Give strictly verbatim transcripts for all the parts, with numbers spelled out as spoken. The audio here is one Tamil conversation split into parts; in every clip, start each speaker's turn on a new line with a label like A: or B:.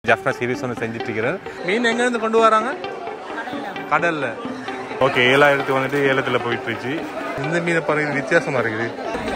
A: ஜஃப்னா சீரிஸ் ஒன்று செஞ்சுட்டு இருக்கிறேன். மீன் எங்கேருந்து கொண்டு வராங்க? கடல்ல. ஓகே, ஏழாயிரத்து வந்துட்டு ஏலத்தில் போயிட்டு இருந்துச்சு. இந்த மீனை பாருங்க, வித்தியாசமா இருக்குது.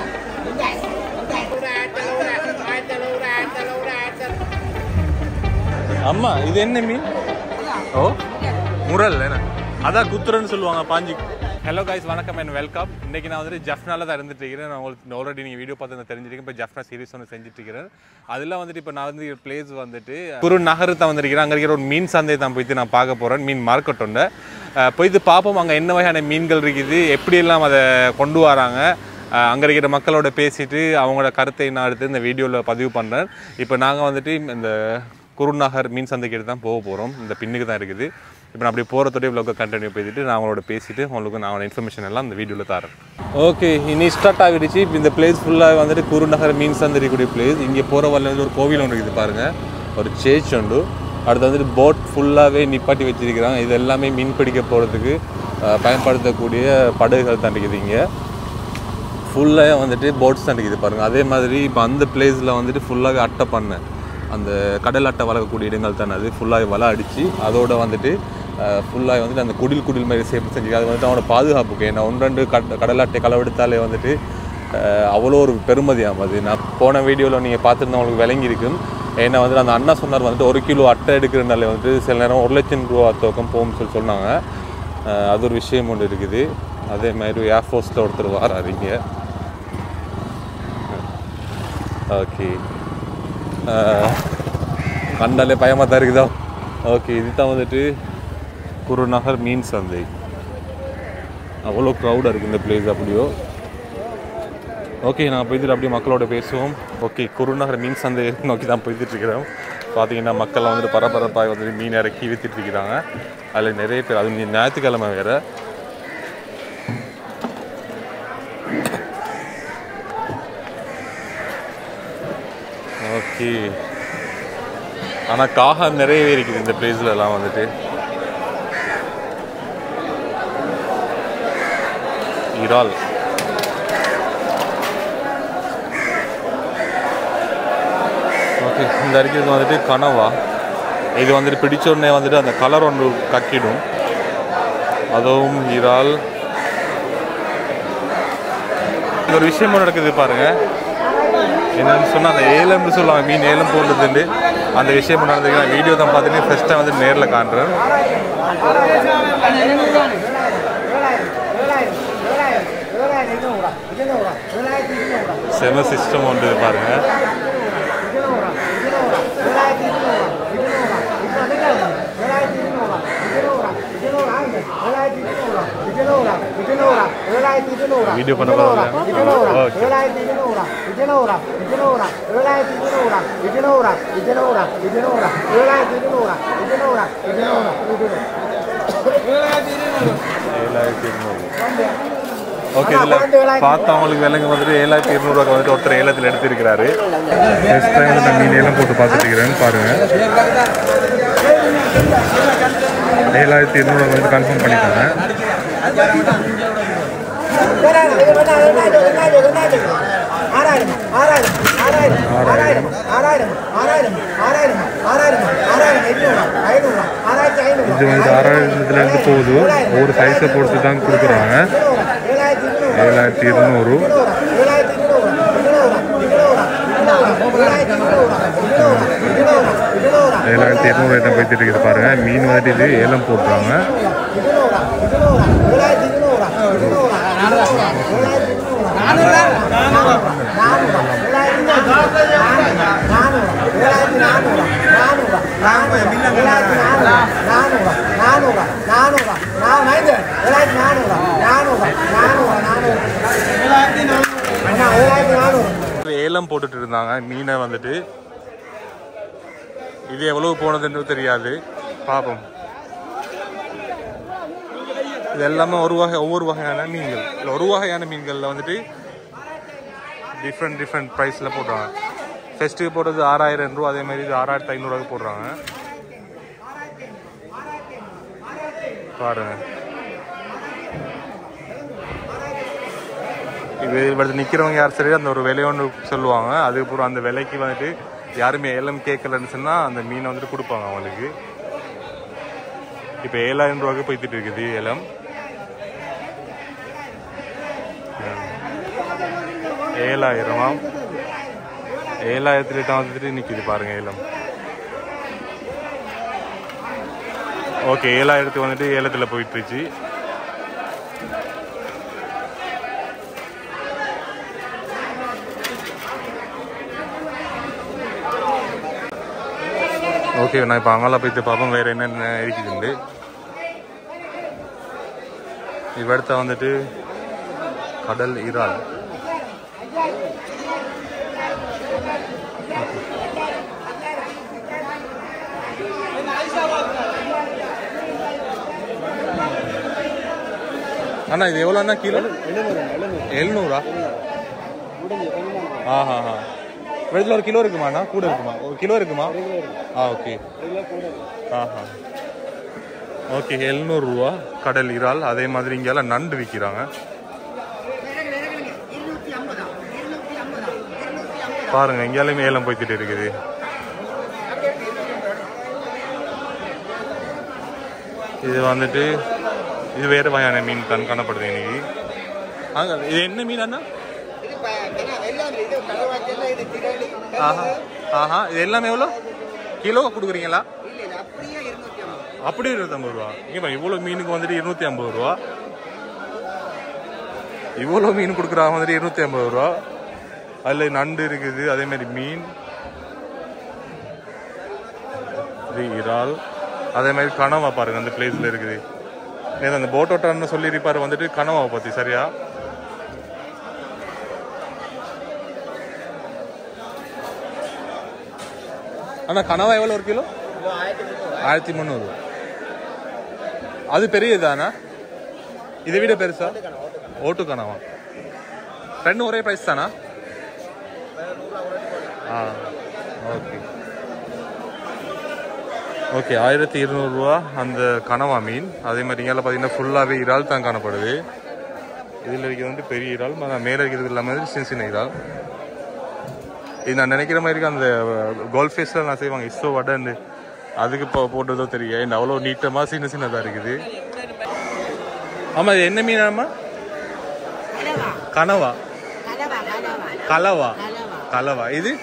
A: அம்மா இது என்ன மீன்? ஓ முரல் என்ன? அதான் குத்துறன்னு சொல்லுவாங்க பாஞ்சி. ஹலோ கைஸ், வணக்கம் அண்ட் வெல்கம். இன்னைக்கு நான் வந்துட்டு ஜஃப்னால தான் இருந்துட்டு இருக்கிறேன். நான் உங்களுக்கு ஆல்ரெடி நீங்கள் வீடியோ பார்த்து தெரிஞ்சிருக்கேன். இப்போ ஜஃப்னா சீரிஸ் ஒன்று செஞ்சுட்டு இருக்கிறேன். அதில் வந்துட்டு இப்போ நான் வந்து பிளேஸ் வந்துட்டு குரு நகர் தான் வந்திருக்கிறேன். அங்கே இருக்கிற ஒரு மீன் சந்தையை தான் போயிட்டு நான் பார்க்க போகிறேன். மீன் மார்க்கெட் உண்டு. போயிட்டு பார்ப்போம் அங்கே என்ன வகையான மீன்கள் இருக்குது, எப்படியெல்லாம் அதை கொண்டு வராங்க, அங்கே இருக்கிற மக்களோட பேசிட்டு அவங்களோட கருத்தை நான் எடுத்து இந்த வீடியோவில் பதிவு பண்ணுறேன். இப்போ நாங்கள் வந்துட்டு இந்த குருநகர் மீன் சந்தைக்கு தான் போக போகிறோம். இந்த பின்னுக்கு தான் இருக்குது. இப்போ நான் அப்படி போகிறதோடய விளக்க கண்டினியூ பேசிட்டு நான் அவங்களோட பேசிட்டு உங்களுக்கு நான் இன்ஃபர்மேஷன் எல்லாம் இந்த வீடியோவில் தரேன். ஓகே, இனி ஸ்டார்ட் ஆகிடுச்சு. இப்போ இந்த பிளேஸ் ஃபுல்லாக வந்துட்டு குருநகர் மீன் சந்தைக்கூடிய பிளேஸ். இங்கே போகிற வரல வந்து ஒரு கோவில் ஒன்று இருக்குது பாருங்கள், ஒரு சேர்ச் உண்டு. அடுத்து வந்துட்டு போட் ஃபுல்லாகவே நிப்பாட்டி வச்சிருக்கிறாங்க. இது எல்லாமே மீன் பிடிக்க போகிறதுக்கு பயன்படுத்தக்கூடிய படகுகள் தான் இருக்குது. இங்கே ஃபுல்லாக வந்துட்டு போட்ஸ் தான் இருக்குது பாருங்கள். அதே மாதிரி இப்போ அந்த பிளேஸில் வந்துட்டு ஃபுல்லாகவே அட்டை பண்ணேன், அந்த கடல் அட்டை வளர்க்கக்கூடிய இடங்கள் தானே. அது ஃபுல்லாக வலை அடித்து அதோட வந்துட்டு ஃபுல்லாக வந்துட்டு அந்த குடில் குடில் மாதிரி சேஃப்டி செஞ்சு அது வந்துட்டு அவனோட பாதுகாப்புக்கு. ஏன்னா ஒன்று ரெண்டு கட கடல் அட்டை களவெடுத்தாலே வந்துட்டு அவ்வளோ ஒரு பெருமதியாகும். அது நான் போன வீடியோவில் நீங்கள் பார்த்துருந்தா உங்களுக்கு விளங்கியிருக்கும். ஏன்னா வந்துட்டு அந்த அண்ணா சொன்னார் வந்துட்டு ஒரு கிலோ அட்டை எடுக்கிறனாலே வந்துட்டு சில நேரம் ஒரு லட்சம் ரூபா தோக்கம் போகும்னு சொல்லி சொன்னாங்க. அது ஒரு விஷயம் ஒன்று இருக்குது. அதே மாதிரி ஏர்ஃபோர்ஸில் ஒருத்தர் வராதிங்க. ஓகே, கண்டாலே பயமாக தான் இருக்குதா? ஓகே, இது தான் வந்துட்டு குருநகர் மீன் சந்தை. அவ்வளோ க்ரௌடாக இருக்குது இந்த பிளேஸ். அப்படியோ ஓகே, நான் போய்ட்டு அப்படியே மக்களோட பேசுவோம். ஓகே, குருநகர் மீன் சந்தை நோக்கி தான் போய்த்துட்ருக்கிறோம். பார்த்தீங்கன்னா மக்கள்லாம் வந்துட்டு பரபரப்பாக வந்துட்டு மீன் இறக்கி விற்றுட்ருக்கிறாங்க. அதில் நிறைய பேர், அது ஞாயிற்றுக்கிழமை வேறு. ஓகே, ஆனால் காகம் நிறையவே இருக்குது இந்த பிளேஸ்லலாம் வந்துட்டு. இறால் ஓகே, இந்த அரிக்கிறது வந்துட்டு கனவா. இது வந்துட்டு பிடிச்ச உடனே வந்துட்டு அந்த கலர் ஒன்று கக்கிடும். அதுவும் இறால். இது ஒரு விஷயம் நடக்குது பாருங்கள். என்னன்னு சொன்னால் அந்த ஏலம்னு சொல்லுவாங்க, மீன் ஏலம் போடுறதுண்டு அந்த விஷயம் நடந்தது. நான் வீடியோ தான் பார்த்துட்டு ஃபஸ்ட்டாக வந்து நேரில் காண்றேன். செம சிஸ்டம் ஒன்று பாருங்கள். வீடியோ பண்ண ஏழாயிரத்தி இருநூறு. ஓகே, இதில் பார்த்தவங்களுக்கு விலங்கு வந்துட்டு ஏழாயிரத்தி இருநூறுவாக்கு வந்துட்டு ஒருத்தர் ஏலத்தில் எடுத்திருக்கிறாரு. ஃபர்ஸ்ட் டைம் வந்து நான் மீன் ஏலம் போட்டு பார்த்துட்டு இருக்கிறேன்னு பாருங்கள். ஏழாயிரத்தி இருநூறுவா வந்து கன்ஃபார்ம் பண்ணிட்டாங்க. இது வந்து ஆறாயிரத்துலேருந்து போகுது. ஒவ்வொரு சைஸை பொறுத்து தான் கொடுக்குறாங்க. ஏழாயிரத்தி இருநூறு ஏழாயிரத்தி இருநூறு ஐட்டம் போய்ட்டு இருக்குது பாருங்கள். மீன் வந்துட்டு இது ஏலம் போட்டுறாங்க. ஏலம் போட்டுட்டு இருந்தாங்க மீனை வந்துட்டு. இது எவ்வளவு போனதுன்னு தெரியாது, பார்ப்போம். இது எல்லாமே ஒரு வகை ஒவ்வொரு வகையான மீன்கள். இல்லை ஒரு வகையான மீன்களில் வந்துட்டு டிஃப்ரெண்ட் டிஃப்ரெண்ட் ப்ரைஸில் போடுறாங்க. ஃபெஸ்ட்டுக்கு போடுறது ஆறாயிரம் ரூபா, அதே மாதிரி இது ஆறாயிரத்தி ஐநூறுவாக்கு போடுறாங்க பாருங்க. இது இப்படி நிற்கிறவங்க யார் சரி அந்த ஒரு விலை ஒன்று சொல்லுவாங்க. அதுக்கப்புறம் அந்த விலைக்கு வந்துட்டு யாருமே ஏலம் கேட்கலன்னு சொன்னால் அந்த மீனை வந்துட்டு கொடுப்பாங்க அவங்களுக்கு. இப்போ ஏழாயிரம் ரூபாய்க்கு போய்த்துட்டு இருக்குது ஏலம். ஏழாயிரமா ஏழாயிரத்துல தான் வந்துட்டு நிற்கிது பாருங்க ஏலம். ஓகே, ஏழாயிரத்துக்கு வந்துட்டு ஏலத்தில் போயிட்டுருச்சு. ஓகே, நான் இப்போ அங்கெல்லாம் போய்த்து பார்ப்போம் வேறு என்னென்ன இருக்குதுண்டு. இவ்வடுத்த வந்துட்டு கடல் இறால். அண்ணா இது எவ்வளோண்ணா கிலோ? எழுநூறா? ஆஹா ஹா. வெள்ளத்தில் ஒரு கிலோ இருக்குமாண்ணா? கூட இருக்குமா? ஒரு கிலோ இருக்குமா? ஆ ஓகே. ஆஹா ஓகே, எழுநூறுரூவா கடல் இறால். அதே மாதிரி இங்கெல்லாம் நண்டு விற்கிறாங்க பாருங்க. இங்கேயாலுமே ஏலம் போய்த்துட்டு இருக்குது. இது வந்துட்டு இது வேறு வகையான மீன் தான் காணப்படுது இன்னைக்கு. அங்க இது என்ன மீன் அண்ணா? ஆஹா ஆஹா இது எல்லாமே எவ்வளோ கிலோ கொடுக்குறீங்களா? அப்படியே இருநூத்தம்பது ரூபா. இங்கே இவ்வளோ மீனுக்கு வந்துட்டு இருநூத்தி ஐம்பது ரூபா. இவ்வளோ மீன் கொடுக்குறாங்க வந்துட்டு இருநூத்தி ஐம்பது ரூபா. அதில் நண்டு இருக்குது, அதே மாதிரி மீன், இது இறால், அதே மாதிரி கனவா பாருங்க அந்த பிளேஸ்ல இருக்குது. நேற்று அந்த போட்டோட்டான்னு சொல்லியிருப்பாரு வந்துட்டு கனவாவை பற்றி சரியா. ஆனால் கனவா எவ்வளோ ஒரு கிலோ? ஆயிரத்தி முந்நூறு. அது பெரியதானா? இதை விட பெருசா? ஓட்டு கனவா ரெண்டும் ஒரே ப்ரைஸ் தானா? ஆ ஓகே ஓகே. ஆயிரத்தி இருநூறுவா அந்த கனவா மீன். அதே மாதிரி இங்கே பார்த்தீங்கன்னா ஃபுல்லாகவே இறால் தான் காணப்படுது. இதில் இருக்கிறது வந்து பெரிய இறால், மேலே இருக்கிறது இல்லாமல் சின்ன சின்ன இறால். இது நான் நினைக்கிற மாதிரி அந்த கோல்ட் ஃபேஸில் நான் செய்வாங்க இஸ்ரோ வடன்னு, அதுக்கு இப்போ போட்டதோ தெரியும். அவ்வளோ நீட்டமாக சின்ன சின்னதாக இருக்குது. ஆமாம், இது என்ன மீன்? ஆமாம், கனவா கலவா கலவா. இது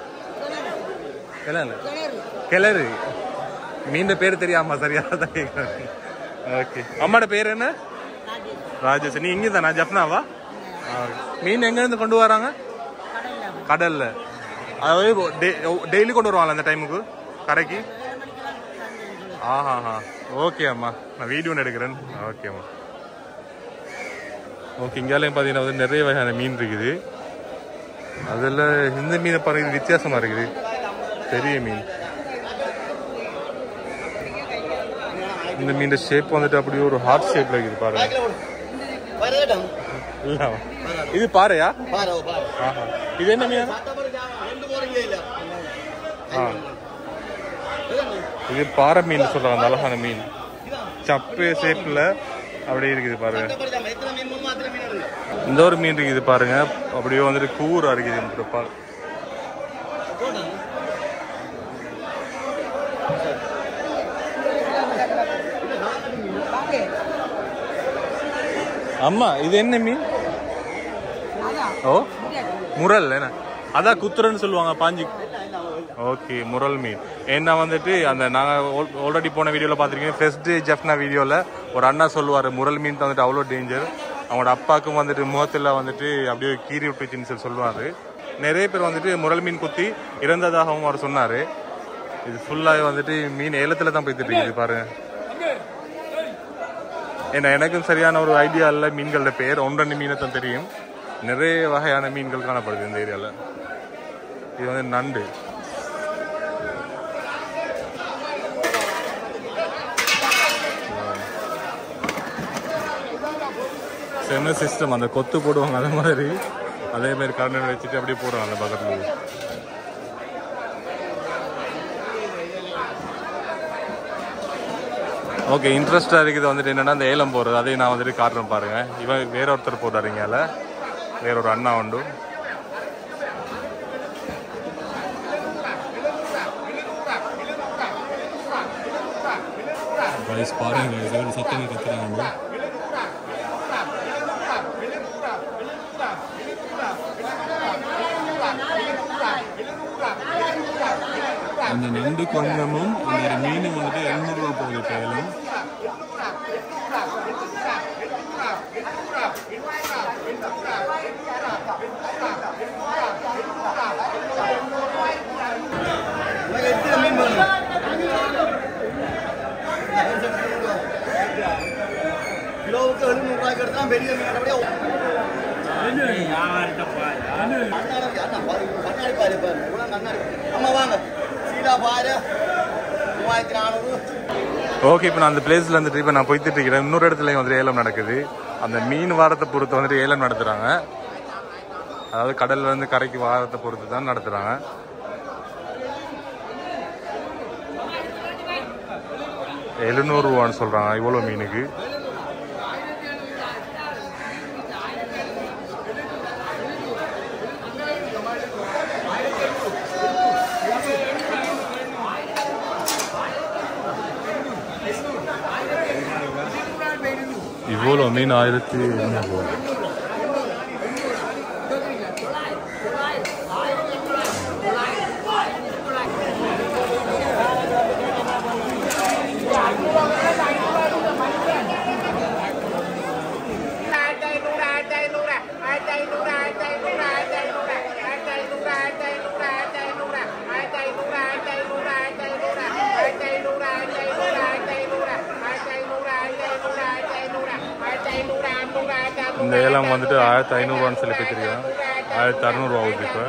A: கிளறு மீன் பேர் தெரியாமா? சரியாக தான் கேட்குறேன். ஓகே, அம்மாட பேர் என்ன? ராஜேஷ். நீ இங்கே தானா? ஜப்னாவா? மீன் எங்கேருந்து கொண்டு வராங்க? கடல்ல. அதாவது டெய்லி கொண்டு வருவாங்களா அந்த டைமுக்கு கடைக்கு? ஆஹா ஹா ஓகே அம்மா, நான் வீடியோ ஒன்று எடுக்கிறேன். ஓகே அம்மா. ஓகே, இங்கேயும் பார்த்தீங்கன்னா வந்து நிறைய வகையான மீன் இருக்குது. அதில் இந்த மீனை பாருங்க, இது வித்தியாசமாக இருக்குது. பெரிய மீன். இந்த மீன் ஷேப் வந்துட்டு அப்படியே ஒரு ஹார்ட் ஷேப்ல இருக்குது பாருங்க. இது பாறையா? இது என்ன மீன்? இது பாறை மீன் சொல்றாங்க. அந்த அழகான மீன் சப்பே ஷேப்ல அப்படியே இருக்குது பாருங்க. இந்த ஒரு மீன் இருக்குது பாருங்க, அப்படியே வந்துட்டு கூரா இருக்குது. பால் அம்மா இது என்ன மீன்? ஓ முரல் என்ன? அதான் குத்துறன்னு சொல்லுவாங்க பாஞ்சி. ஓகே, முரல் மீன். ஏன்னா வந்துட்டு அந்த நாங்கள் ஆல்ரெடி போன வீடியோவில் பார்த்துருக்கீங்க, ஃபர்ஸ்ட் ஜெஃப்னா வீடியோவில் ஒரு அண்ணா சொல்லுவார் முரல் மீன் தான் வந்துட்டு அவ்வளோ டேஞ்சர். அவங்களோட அப்பாவுக்கும் வந்துட்டு முகத்தில் வந்துட்டு அப்படியே கீறி விட்டுச்சுன்னு சொல்லி சொல்லுவார். நிறைய பேர் வந்துட்டு முரல் மீன் குத்தி இறந்ததாகவும் அவர் சொன்னார். இது ஃபுல்லாகவே வந்துட்டு மீன் ஏலத்தில் தான் போய்த்துட்டு இருக்குது பாருங்க. ஏன்னா எனக்கும் சரியான ஒரு ஐடியா இல்லை மீன்களோட பேர். ஒன்று ரெண்டு மீனை தான் தெரியும். நிறைய வகையான மீன்கள் காணப்படுது இந்த ஏரியாவில். இது வந்து நண்டு. சென்ன சிஸ்டம் அந்த கொத்து போடுவாங்க அதே மாதிரி, அதே மாதிரி கரண்ட் வச்சுட்டு அப்படியே போடுவாங்க அந்த பக்கத்தில். ஓகே, இன்ட்ரெஸ்டாக இருக்குது வந்துட்டு என்னென்னா இந்த ஏலம் போடுறது. அதையும் நான் வந்துட்டு காட்டுறேன் பாருங்கள். இவன் வேற ஒருத்தர் போட்டாருங்கால, வேற ஒரு அண்ணா உண்டு. கைஸ் பாருங்க கைஸ் சத்தம் கத்துறாங்க. அந்த நண்டு கொஞ்சமும் அந்த மீன் வந்துட்டு எழுநூறு ரூபா போகுது கையிலும்.
B: கிலோவுக்கு எழுநூறு ரூபாய்க்கு எடுத்தால் பெரிய மீன்
A: ஓகே, இப்போ நான் அந்த பிளேஸ்ல வந்துட்டு இப்போ நான் போய்த்துட்டு இருக்கிறேன். இன்னொரு இடத்துலயும் வந்துட்டு ஏலம் நடக்குது. அந்த மீன் வாரத்தை பொறுத்து வந்துட்டு ஏலம் நடத்துறாங்க. அதாவது கடல்ல இருந்து கரைக்கு வாரத்தை பொறுத்து தான் நடத்துறாங்க. எழுநூறு ரூபான்னு சொல்றாங்க இவ்வளவு மீனுக்கு. இவ்வளோ மீன் ஆயிரத்தி எண்ணூறு. இந்த ஏலம் வந்துட்டு ஆயிரத்தி ஐநூறுவான்னு சொல்லி பேசிருக்கேன். ஆயிரத்தி அறுநூறுவா ஆகுது இப்போ.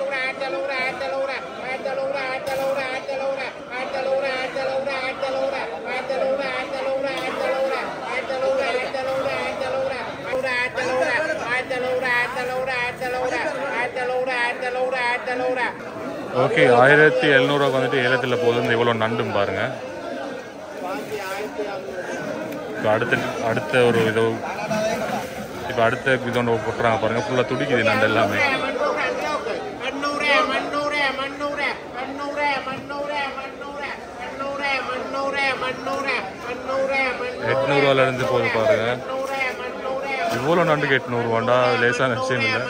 A: ஓகே, ஆயிரத்தி எழுநூறுவாக்கு வந்துட்டு ஏலத்தில் போகுது. இவ்வளோ நண்டும் பாருங்க. இப்போ அடுத்த அடுத்த ஒரு இது இப்போ அடுத்த இது ஒன்று போட்டுறாங்க பாருங்க. ஃபுல்லாக துடிக்குது நண்டு எல்லாமே. எட்நூறுவால இருந்து போகுது பாருங்க. இவ்வளோ நண்டுக்கு எட்நூறுவாண்டா லேசான விஷயம் இல்லை.